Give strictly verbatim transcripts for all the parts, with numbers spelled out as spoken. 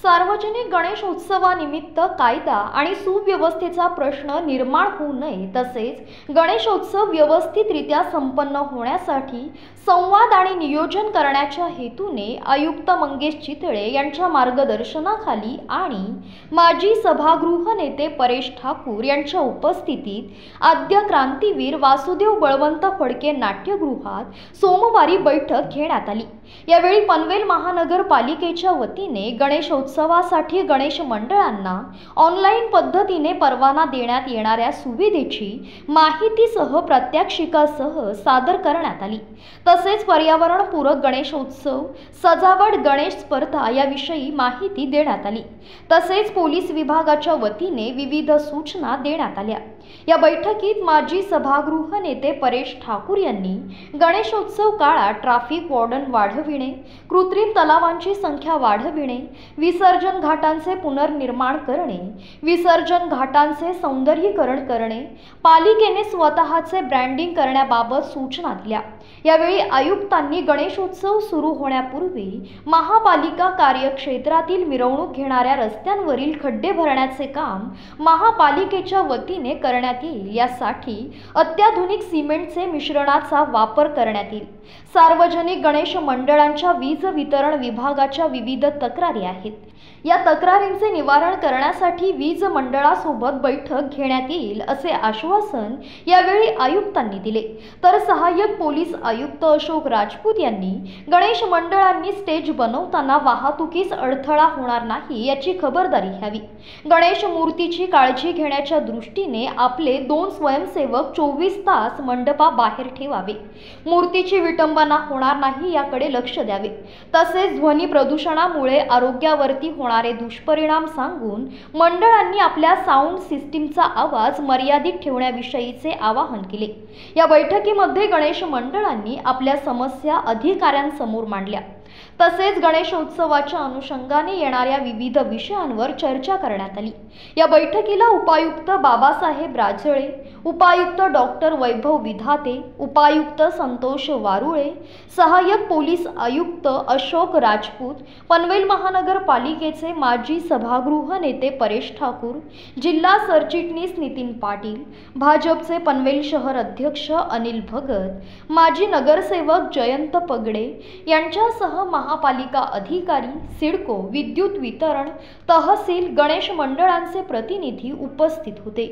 सार्वजनिक गणेश उत्सवानिमित्त कायदा आणि सुव्यवस्थेचा प्रश्न निर्माण होऊ नये तसेच गणेशोत्सव व्यवस्थितरित्या संपन्न होण्यासाठी संवाद आणि नियोजन करण्याच्या हेतूने आयुक्त मंगेश चितळे यांच्या मार्गदर्शनाखाली आणि माजी सभागृह नेते परेश ठाकूर यांच्या उपस्थितीत आद्य क्रांतीवीर वासुदेव बळवंत फडके नाट्यगृहात सोमवारी बैठक घेण्यात आली। यावेळी पनवेल महानगरपालिकेच्या वतीने गणेशोत्सवासाठी गणेश मंडळांना ऑनलाईन पद्धतीने परवाना देण्यात येणाऱ्या सुविधेची माहितीसह प्रात्यक्षिकासह सादर करण्यात आली। तसेच पर्यावरणपूरक गणेशोत्सव सजावट गणेश स्पर्धा याविषयी माहिती देण्यात आली। तसेच पोलीस विभागाच्या वतीने विविध सूचना देण्यात आल्या। या बैठकीत माजी सभागृह नेते परेश ठाकूर यांनी गणेशोत्सव काळात ट्रॅफिक वॉर्डन वाढविणे, कृत्रिम तलावांची संख्या वाढविणे, विसर्जन घाटांचे पुनर्निर्माण करणे, विसर्जन घाटांचे सौंदर्यीकरण करणे, पालिकेने स्वतःचे ब्रँडिंग करण्याबाबत सूचना दिल्या। यावेळी आयुक्तांनी गणेशोत्सव सुरू होण्यापूर्वी महापालिका कार्यक्षेत्रातील मिरवणूक घेणाऱ्या रस्त्यांवरील खड्डे भरण्याचे काम महापालिकेच्या वतीने करण्यात येईल, यासाठी अत्याधुनिक सिमेंटचे मिश्रणाचा वापर करण्यात येईल। सार्वजनिक गणेश मंडळांच्या वीज वितरण विभागाच्या विविध तक्रारी आहेत, या तक्रारींचे निवारण करण्यासाठी वीज मंडळासोबत बैठक घेण्यात येईल असे आश्वासन यावेळी आयुक्तांनी दिले। तर सहाय्यक पोलीस आयुक्त अशोक राजपूत यांनी गणेश मंडळांनी स्टेज बनवताना वाहतुकीस अडथळा होणार नाही याची खबरदारी घ्यावी। गणेश मूर्तीची काळजी घेण्याच्या दृष्टीने आपले दोन स्वयंसेवक चोवीस तास मंडपाबाहेर ठेवावे, मूर्तीची विटंबना होणार नाही याकडे लक्ष द्यावे। तसेच ध्वनी प्रदूषणामुळे आरोग्यावरती होणारे दुष्परिणाम सांगून मंडळांनी आपल्या साऊंड सिस्टीमचा आवाज मर्यादित ठेवण्याविषयीचे आवाहन केले। या बैठकीमध्ये गणेश मंडळांनी आपल्या समस्या अधिकाऱ्यांसमोर मांडल्या। तसेच गणेशोत्सवाच्या अनुषंगाने येणाऱ्या विविध विषयांवर चर्चा करण्यात आली। या बैठकीला उपायुक्त बाबासाहेब राजळे, उपायुक्त डॉक्टर वैभव विधाते, उपायुक्त संतोष वारुळे, सहाय्यक पोलीस आयुक्त अशोक राजपूत, पनवेल महानगरपालिकेचे माजी सभागृह नेते परेश ठाकूर, जिल्हा सरचिटणीस नितीन पाटील, भाजपचे पनवेल शहर अध्यक्ष अनिल भगत, माजी नगरसेवक जयंत पगडे यांच्यासह महापालिका अधिकारी, सिडको, विद्युत वितरण, तहसील, गणेश मंडळांचे प्रतिनिधी उपस्थित होते।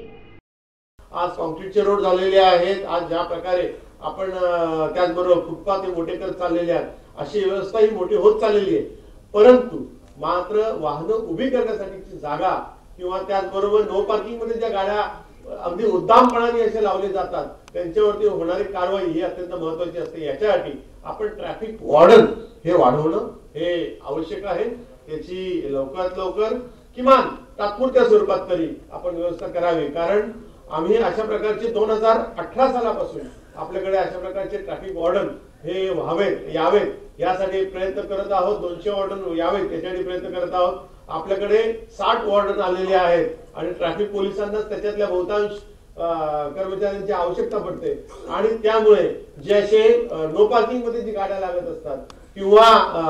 आज कॉन्क्रीटचे रोड झालेले आहेत। आज ज्या प्रकारे आपण त्याचबरोबर फुटपाथ मोठे करत चाललेले आहेत, अशी व्यवस्था ही मोठी होत चाललेली आहे। परंतु मात्र वाहनं उभी करण्यासाठीची जागा किंवा त्याचबरोबर नो पार्किंग मध्ये ज्या गाड्या अगदी उद्दामपणाने असे लावले जातात त्यांच्यावरती होणारी कारवाई ही अत्यंत महत्त्वाची असते। याच्यासाठी आपण ट्रॅफिक वॉर्डन हे वाढवणं हे आवश्यक आहे। त्याची लवकरात लवकर किमान तात्पुरत्या स्वरूपात तरी आपण व्यवस्था करावी, कारण आम्ही अशा प्रकारचे दोन हजार अठरा सालापासून आपल्याकडे अशा प्रकारचे ट्रॅफिक वॉर्डन हे व्हावेत यावेत यासाठी प्रयत्न करत आहोत। दोनशे वॉर्डन यावेत यासाठी प्रयत्न करत आहोत। आपल्याकडे साठ वॉर्डन आलेले आहेत आणि ट्रॅफिक पोलिसांना त्याच्यातल्या बहुतांश कर्मचाऱ्यांची आवश्यकता पडते आणि त्यामुळे जे असे नो पार्किंग मध्ये जी गाड्या लागत असतात किंवा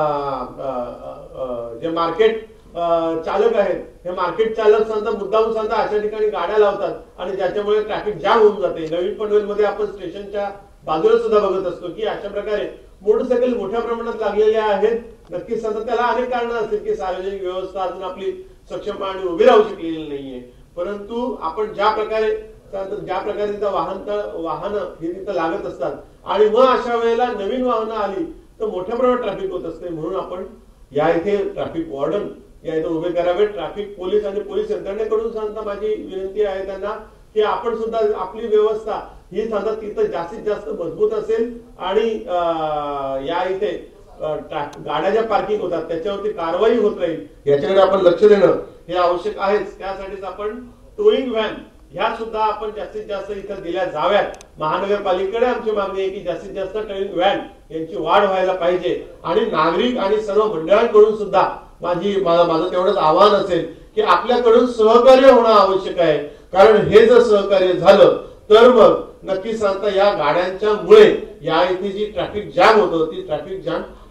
जे मार्केट चालक आहेत हे मार्केट चालक सांगता मुद्दाम सांगता अशा ठिकाणी गाड्या लावतात आणि ज्याच्यामुळे ट्रॅफिक जाम होऊन जाते। नवीन पनवेल मध्ये आपण स्टेशनच्या बाजूला सुद्धा बघत असतो की अशा प्रकारे मोटरसायकल मोठ्या प्रमाणात लागलेल्या आहेत। नक्कीच सांगता त्याला अनेक कारणं असतील की सार्वजनिक व्यवस्था अजून आपली सक्षमपणे उभी राहू शकलेली नाहीये, परंतु आपण ज्या प्रकारे ज्या प्रकारे तिथं वाहन वाहनं ही तिथं लागत असतात आणि मग अशा वेळेला नवीन वाहनं आली तर मोठ्या प्रमाणात ट्रॅफिक होत असते। म्हणून आपण या इथे ट्रॅफिक वॉर्डन या इथे उभे करावे। ट्रॅफिक पोलीस आणि पोलीस यंत्रणेकडून सांगता माझी विनंती आहे त्यांना की आपण सुद्धा आपली व्यवस्था ही सांगता तिथं जास्तीत जास्त मजबूत असेल आणि या इथे गाड्या ज्या पार्किंग होतात त्याच्यावरती कारवाई होत राहील याच्याकडे आपण लक्ष देणं हे आवश्यक आहेच। त्यासाठीच आपण टोईंग व्हॅन ह्या सुद्धा आपण जास्तीत जास्त इथं दिल्या जाव्यात। महानगरपालिकेकडे आमची मागणी आहे की जास्तीत जास्त टोईंग व्हॅन यांची वाढ व्हायला पाहिजे आणि नागरिक आणि सर्व मंडळांकडून सुद्धा माझी माझं तेवढंच आवाहन असेल की आपल्याकडून सहकार्य होणं आवश्यक आहे, कारण हे जर सहकार्य झालं तर मग नक्की सांगता या गाड्यांच्या मुळे या इथे जी ट्रॅफिक जॅम होतं ती ट्रॅफिक जॅम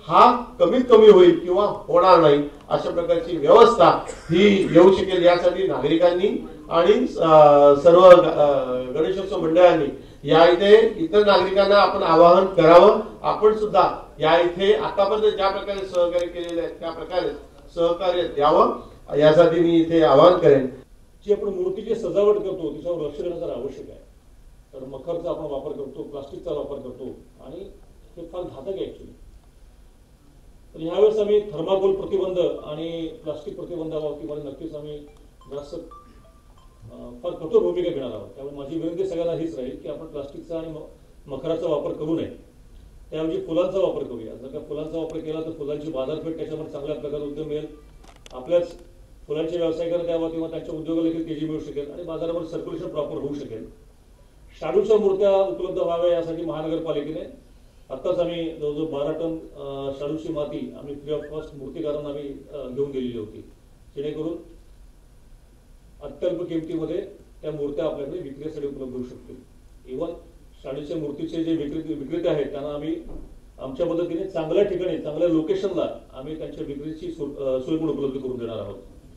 हा कमीत कमी होईल किंवा होणार नाही अशा प्रकारची व्यवस्था ही येऊ शकेल यासाठी नागरिकांनी आणि सर्व गणेशोत्सव मंडळांनी या इथे इतर नागरिकांना आपण आवाहन करावं. आपण सुद्धा या इथे आतापर्यंत ज्या प्रकारे सहकार्य केलेले आहे त्या प्रकारे सहकार्य द्यावं यासाठी मी इथे आवाहन करेन. जी आपण मूर्तीची सजावट करतो तिच्यावर लक्ष देणं जरा आवश्यक आहे. तर मखरचा आपण वापर करतो, प्लास्टिकचा वापर करतो आणि हे फार घातक आहे ऍक्च्युली. तर ह्यावेळेस आम्ही थर्माकोल प्रतिबंध आणि प्लास्टिक प्रतिबंधाबाबतीमध्ये नक्कीच आम्ही जास्त फार कठोर भूमिका घेणार आहोत. त्यामुळे माझी विनंती सगळ्यांना हीच राहील की आपण प्लास्टिकचा आणि मखराचा वापर करू नये, त्याऐवजी फुलांचा वापर करूया. जर का फुलांचा वापर केला तर फुलांची बाजारपेठ त्याच्यामध्ये चांगल्या प्रकारे उद्योग मिळेल, आपल्याच फुलांचे व्यवसायिकांना द्यावा किंवा त्यांच्या उद्योगाला देखील तेजी मिळू शकेल आणि बाजारामध्ये सर्क्युलेशन प्रॉपर होऊ शकेल. शाडूच्या मूर्त्या उपलब्ध व्हाव्या यासाठी महानगरपालिकेने आत्ताच आम्ही जवळजवळ बारा टन शाडूची माती आम्ही फ्री ऑफ कॉस्ट मूर्तिकारांना आम्ही घेऊन दिलेली होती, जेणेकरून अत्यल्प किमतीमध्ये त्या मूर्त्या आपल्याकडे विक्रीसाठी उपलब्ध होऊ शकतील. इव्हन शाडूच्या मूर्तीचे जे विक्रेते विक्रेते आहेत त्यांना आम्ही आमच्या पद्धतीने चांगल्या ठिकाणी चांगल्या लोकेशनला आम्ही त्यांच्या विक्रीची सोय पण उपलब्ध करून देणार आहोत.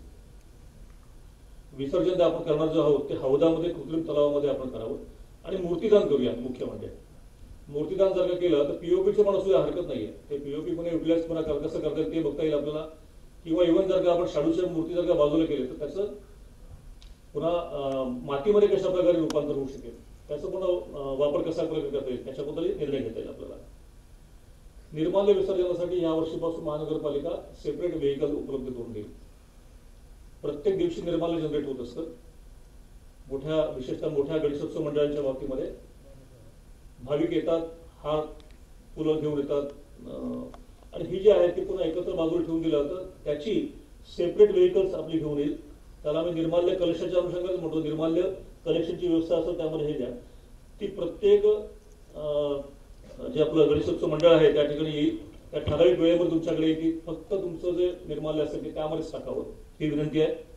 विसर्जन आपण करणार जे आहोत ते हौदामध्ये कृत्रिम तलावामध्ये आपण करावं आणि मूर्तिदान करूया. मुख्य म्हणजे मूर्तिदान जर का केलं तर पीओपीचे पण असू हरकत नाहीये. ते पीओपी पण युटिलाइज पुन्हा कसं करता येईल ते बघता येईल आपल्याला. किंवा इव्हन जर का आपण शाडूच्या मूर्ती जर का बाजूला केले तर त्याचं पुन्हा मातीमध्ये कशा प्रकारे रूपांतर होऊ शकेल, त्याचा पुन्हा वापर कसा प्रकारे करता येईल त्याच्याबद्दल निर्णय घेता येईल आपल्याला. निर्माल्य विसर्जनासाठी या वर्षीपासून महानगरपालिका सेपरेट व्हेकल उपलब्ध करून देईल. प्रत्येक दिवशी निर्माल्य जनरेट होत असतं. मोठ्या विशेषतः मोठ्या गणेशोत्सव मंडळांच्या बाबतीमध्ये भाविक येतात, हार फुलं घेऊन येतात आणि ही जी आहे ती पुन्हा एकत्र बाजूला ठेवून दिलं तर त्याची सेपरेट व्हेकल्स आपली घेऊन येईल. त्याला आम्ही निर्माल्य कलेक्शनच्या अनुषंगाने म्हणतो. निर्माल्य कलेक्शनची व्यवस्था असेल त्यामध्ये हे द्या, ती प्रत्येक जे आपलं गणेशोत्सव मंडळ आहे त्या ठिकाणी येईल. त्या ठराविक वेळेमध्ये तुमच्याकडे येईल. फक्त तुमचं जे निर्माल्य असेल ते त्यामध्येच टाकावं ही विनंती आहे.